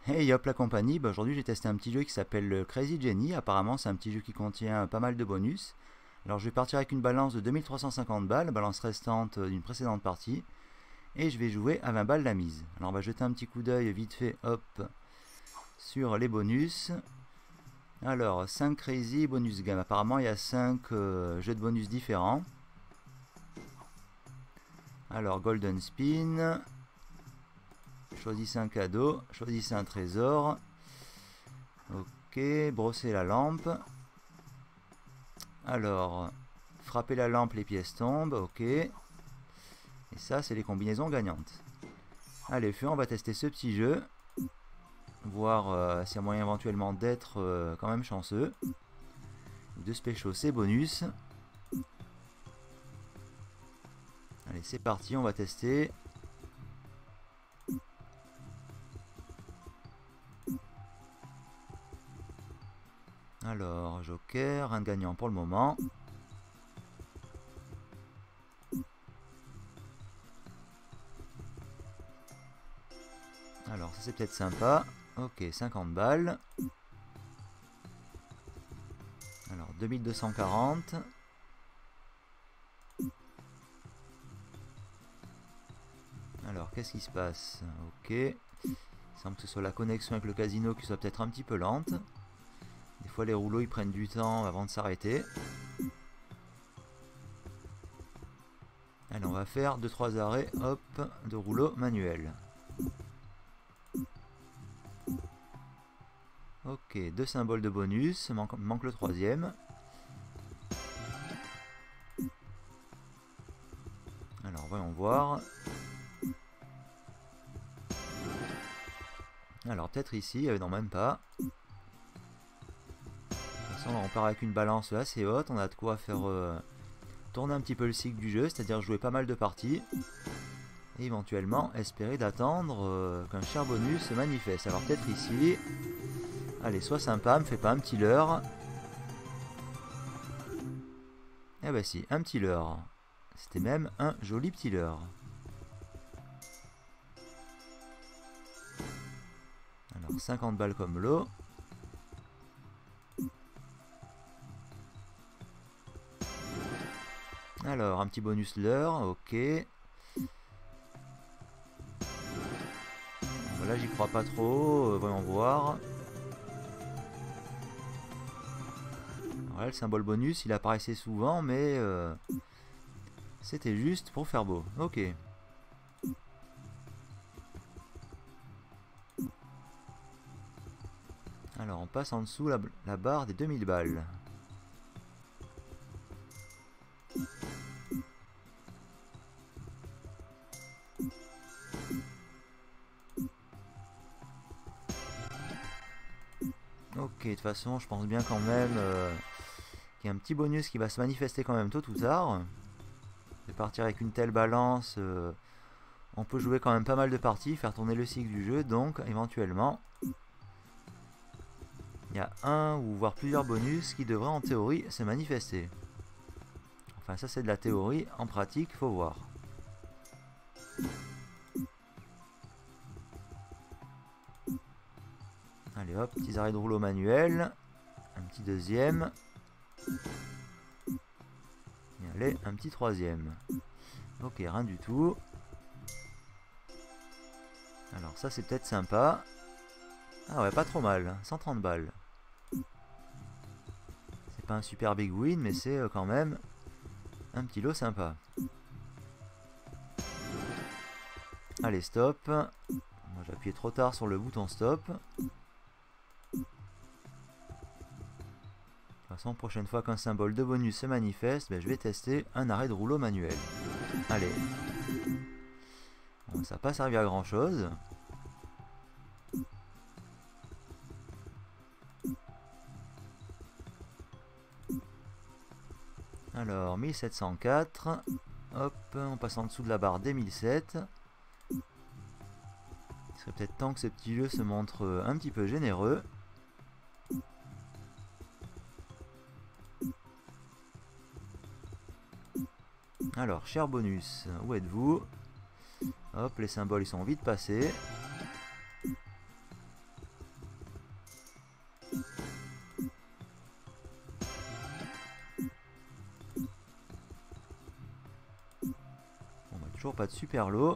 Hey hop la compagnie, aujourd'hui j'ai testé un petit jeu qui s'appelle le Crazy Jenny. Apparemment c'est un petit jeu qui contient pas mal de bonus. Alors je vais partir avec une balance de 2350 balles, balance restante d'une précédente partie. Et je vais jouer à 20 balles la mise. Alors on va jeter un petit coup d'œil vite fait, hop, sur les bonus. Alors 5 Crazy bonus game, apparemment il y a 5 jeux de bonus différents. Alors Golden Spin, choisissez un cadeau, choisissez un trésor. Ok, brosser la lampe. Alors, frapper la lampe, les pièces tombent, ok. Et ça, c'est les combinaisons gagnantes. Allez, feu, on va tester ce petit jeu. Voir s'il y a moyen éventuellement d'être quand même chanceux. De se pécho, c'est bonus. Allez, c'est parti, on va tester. Alors, joker, un gagnant pour le moment. Alors, ça c'est peut-être sympa. Ok, 50 balles. Alors, 2240. Alors, qu'est-ce qui se passe? Ok. Il semble que ce soit la connexion avec le casino qui soit peut-être un petit peu lente. Des fois, les rouleaux ils prennent du temps avant de s'arrêter. Allez, on va faire 2-3 arrêts, hop, de rouleau manuel. Ok, deux symboles de bonus, manque le troisième. Alors, voyons voir. Alors, peut-être ici, non, même pas. De toute façon, on part avec une balance assez haute, on a de quoi faire tourner un petit peu le cycle du jeu, c'est-à-dire jouer pas mal de parties. Et éventuellement, espérer d'attendre qu'un cher bonus se manifeste. Alors, peut-être ici. Allez, sois sympa, me fais pas un petit leurre. Eh ben si, un petit leurre. C'était même un joli petit leurre. Alors 50 balles comme lot. Alors un petit bonus leurre, ok. Bon, là j'y crois pas trop, voyons voir. Alors là le symbole bonus il apparaissait souvent mais c'était juste pour faire beau, ok. Alors on passe en dessous la barre des 2000 balles. Ok, de toute façon je pense bien quand même qu'il y a un petit bonus qui va se manifester quand même tôt ou tard. De partir avec une telle balance, on peut jouer quand même pas mal de parties, faire tourner le cycle du jeu, donc éventuellement il y a un ou voire plusieurs bonus qui devraient en théorie se manifester. Enfin ça c'est de la théorie, en pratique faut voir. Allez hop, petits arrêts de rouleau manuel, un petit deuxième, et allez, un petit troisième. Ok, rien du tout. Alors ça c'est peut-être sympa. Ah ouais, pas trop mal, 130 balles. C'est pas un super big win, mais c'est quand même un petit lot sympa. Allez, stop. Moi j'ai appuyé trop tard sur le bouton stop. De toute façon, prochaine fois qu'un symbole de bonus se manifeste, ben, je vais tester un arrêt de rouleau manuel. Allez. Bon, ça n'a pas servi à grand chose. Alors, 1704. Hop, on passe en dessous de la barre des 1007. Il serait peut-être temps que ce petit jeu se montre un petit peu généreux. Alors, cher bonus, où êtes-vous? Hop, les symboles ils sont vite passés. Toujours pas de super lot.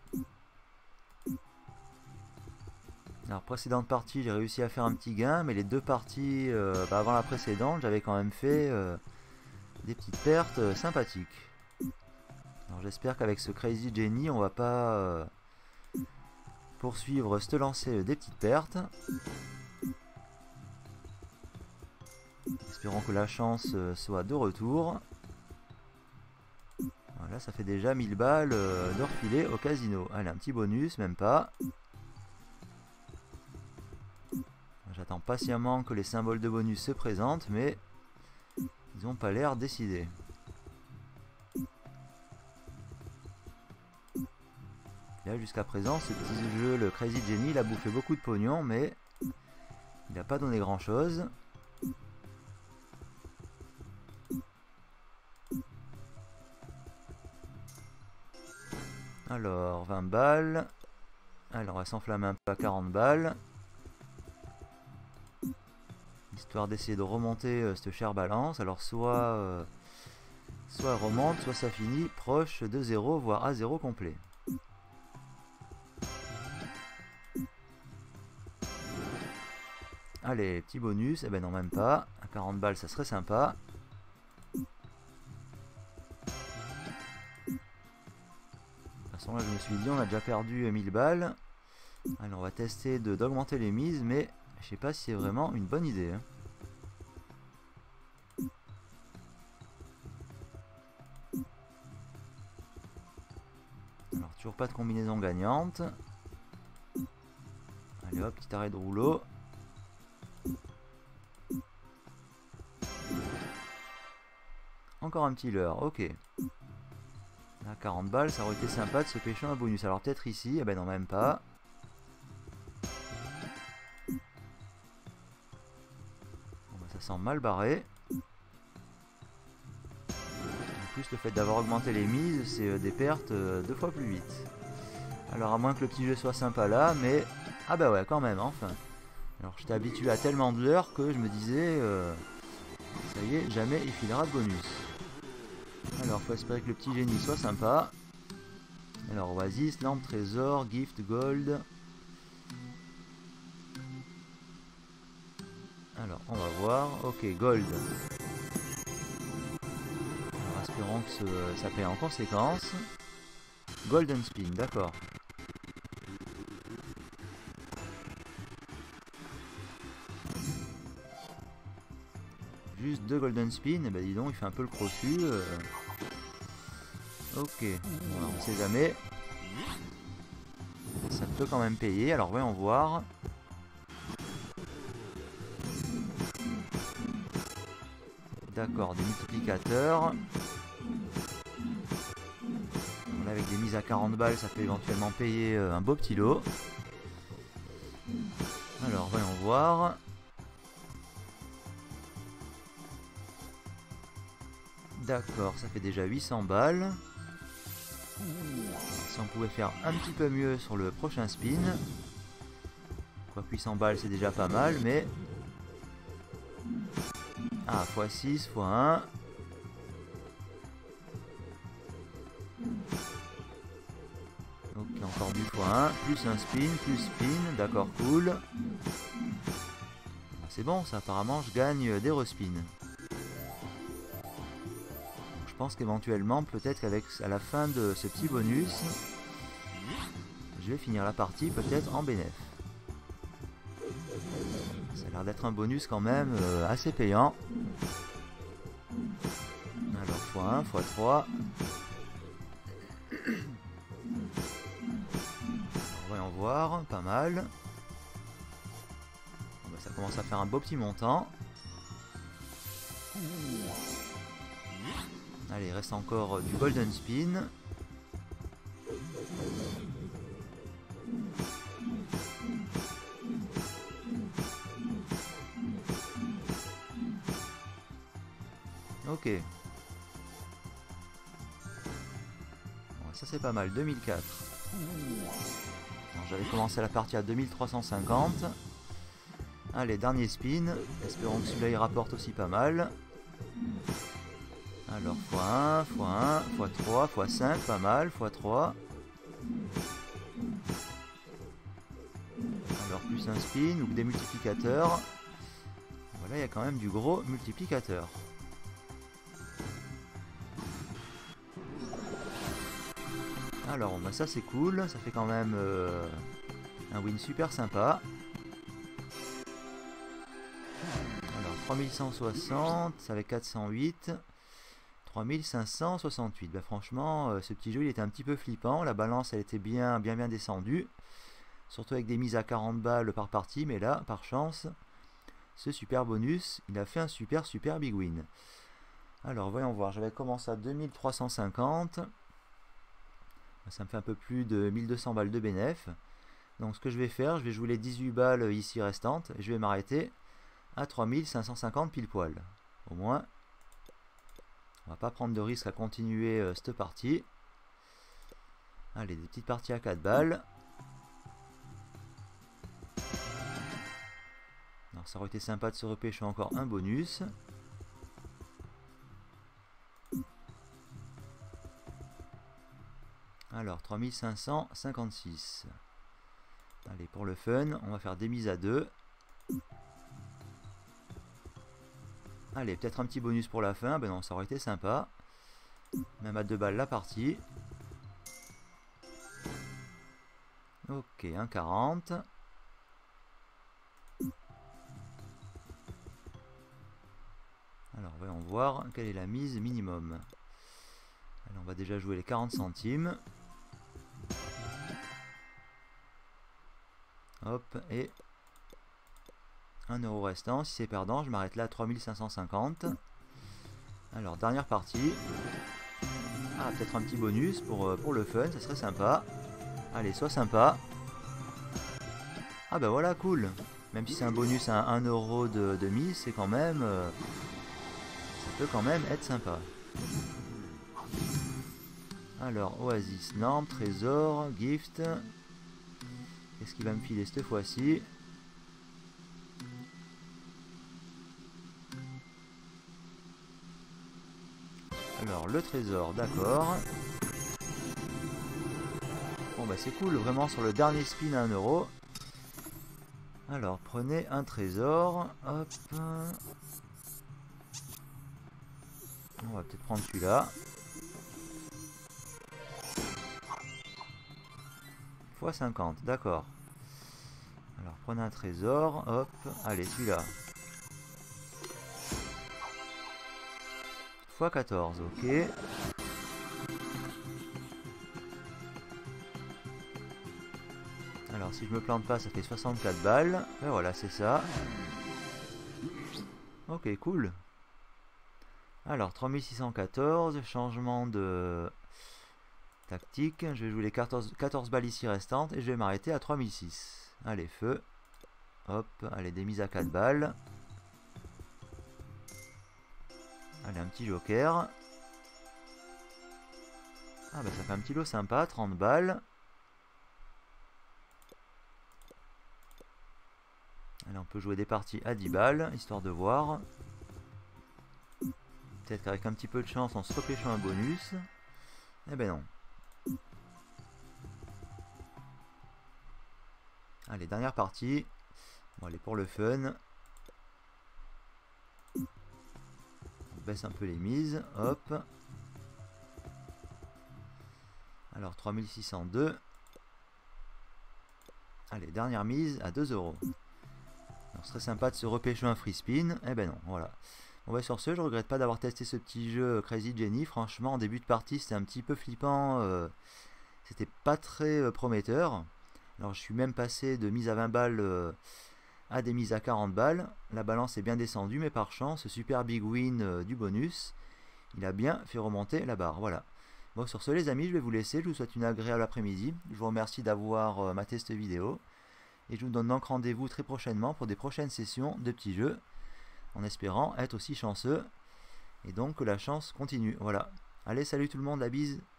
Alors précédente partie, j'ai réussi à faire un petit gain, mais les deux parties avant la précédente, j'avais quand même fait des petites pertes sympathiques. Alors j'espère qu'avec ce Crazy Jenny, on va pas poursuivre ce lancer des petites pertes. Espérons que la chance soit de retour. Voilà, ça fait déjà 1000 balles de refilé au casino. Allez, un petit bonus, même pas. J'attends patiemment que les symboles de bonus se présentent, mais ils n'ont pas l'air décidés. Là, jusqu'à présent, ce petit jeu, le Crazy Jenny, il a bouffé beaucoup de pognon, mais il n'a pas donné grand chose. Alors, 20 balles. Alors, on va s'enflammer un peu à 40 balles. Histoire d'essayer de remonter cette chère balance. Alors, soit elle remonte, soit ça finit proche de 0, voire à 0 complet. Allez, petit bonus. Eh ben non, même pas. À 40 balles, ça serait sympa. Là, je me suis dit, on a déjà perdu 1000 balles. Alors, on va tester d'augmenter les mises, mais je sais pas si c'est vraiment une bonne idée. Alors, toujours pas de combinaison gagnante. Allez hop, petit arrêt de rouleau. Encore un petit leurre, ok. À 40 balles, ça aurait été sympa de se pêcher un bonus. Alors peut-être ici, eh ben non, même pas. Bon, bah, ça sent mal barré. En plus, le fait d'avoir augmenté les mises, c'est des pertes 2 fois plus vite. Alors à moins que le petit jeu soit sympa là, mais... Ah bah ouais, quand même, enfin. Alors j'étais habitué à tellement de leurres que je me disais... ça y est, jamais il filera de bonus. Alors, faut espérer que le petit génie soit sympa. Alors, Oasis, lampe, trésor, gift, gold. Alors, on va voir. Ok, gold. Alors, espérons que ça paye en conséquence. Golden spin, d'accord. Juste 2 golden spin, et ben dis donc, il fait un peu le crochu. Ok, voilà, on sait jamais. Ça peut quand même payer, alors voyons voir. D'accord, des multiplicateurs. Là, avec des mises à 40 balles, ça peut éventuellement payer un beau petit lot. Alors, voyons voir. D'accord, ça fait déjà 800 balles. Si on pouvait faire un petit peu mieux sur le prochain spin. Quoique 800 balles, c'est déjà pas mal, mais... Ah, x6, x1. Ok, encore du x1, plus un spin, plus spin, d'accord, cool. C'est bon, ça, apparemment, je gagne des respins. Je pense qu'éventuellement, peut-être qu'avec à la fin de ce petit bonus, je vais finir la partie peut-être en bénéf. Ça a l'air d'être un bonus quand même assez payant. Alors x1, x3. Voyons voir, pas mal. Bon, bah, ça commence à faire un beau petit montant. Allez, il reste encore du golden spin. Ok. Bon, ça c'est pas mal, 2004. J'avais commencé la partie à 2350. Allez, dernier spin. Espérons que celui-là il rapporte aussi pas mal. Alors x1, x1, x3, x5, pas mal, x3. Alors plus un spin ou des multiplicateurs. Voilà, il y a quand même du gros multiplicateur. Alors bah ça c'est cool, ça fait quand même un win super sympa. Alors 3160, ça fait 408. 3568. Bah franchement, ce petit jeu il était un petit peu flippant. La balance elle était bien descendue. Surtout avec des mises à 40 balles par partie. Mais là, par chance, ce super bonus, il a fait un super big win. Alors voyons voir, j'avais commencé à 2350. Ça me fait un peu plus de 1200 balles de bénéf. Donc ce que je vais faire, je vais jouer les 18 balles ici restantes. Et je vais m'arrêter à 3550 pile poil. Au moins, on va pas prendre de risque à continuer cette partie. Allez, des petites parties à 4 balles. Alors ça aurait été sympa de se repêcher encore un bonus. Alors 3556. Allez, pour le fun, on va faire des mises à 2. Allez, peut-être un petit bonus pour la fin. Ben non, ça aurait été sympa. Même à 2 balles la partie. Ok, 1,40. Alors, voyons voir quelle est la mise minimum. Allez, on va déjà jouer les 40 centimes. Hop, et 1 euro restant. Si c'est perdant, je m'arrête là à 3550. Alors, dernière partie. Ah, peut-être un petit bonus pour le fun, ça serait sympa. Allez, sois sympa. Ah bah voilà, cool. Même si c'est un bonus à 1 euro de mise, c'est quand même... ça peut quand même être sympa. Alors, Oasis, norme, trésor, gift. Qu'est-ce qu'il va me filer cette fois-ci? Alors, le trésor, d'accord. Bon bah c'est cool, vraiment sur le dernier spin à 1 euro. Alors, prenez un trésor. Hop. On va peut-être prendre celui-là. X 50, d'accord. Alors, prenez un trésor. Hop. Allez, celui-là. X 14, ok. Alors si je me plante pas, ça fait 64 balles. Et voilà, c'est ça. Ok, cool. Alors 3614, changement de tactique. Je vais jouer les 14 balles ici restantes et je vais m'arrêter à 3006. Allez, feu. Hop, allez, des mises à 4 balles. Allez, un petit joker. Ah bah ça fait un petit lot sympa, 30 balles. Allez, on peut jouer des parties à 10 balles, histoire de voir. Peut-être qu'avec un petit peu de chance, on se repêche un bonus. Eh ben non. Allez, dernière partie. Bon, allez, pour le fun. On baisse un peu les mises. Hop. Alors, 3602. Allez, dernière mise à 2 euros. Alors, ce serait sympa de se repêcher un free spin. Eh ben non, voilà. Bon bah sur ce, je regrette pas d'avoir testé ce petit jeu Crazy Jenny. Franchement, en début de partie, c'était un petit peu flippant. C'était pas très prometteur. Alors, je suis même passé de mise à 20 balles à des mises à 40 balles. La balance est bien descendue, mais par chance, ce super big win du bonus, il a bien fait remonter la barre. Voilà. Bon, sur ce, les amis, je vais vous laisser. Je vous souhaite une agréable après-midi. Je vous remercie d'avoir maté cette vidéo. Et je vous donne donc rendez-vous très prochainement pour des prochaines sessions de petits jeux, en espérant être aussi chanceux et donc que la chance continue. Voilà. Allez, salut tout le monde, la bise.